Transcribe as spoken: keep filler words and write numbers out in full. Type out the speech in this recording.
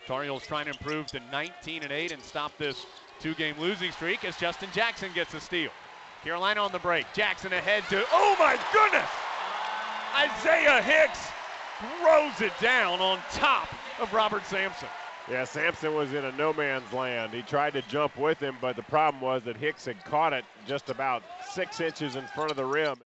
Tar Heels trying to improve to nineteen and eight and stop this two-game losing streak as Justin Jackson gets a steal. Carolina on the break. Jackson ahead to, oh my goodness! Isaiah Hicks throws it down on top of Robert Sampson. Yeah, Sampson was in a no man's land. He tried to jump with him, but the problem was that Hicks had caught it just about six inches in front of the rim.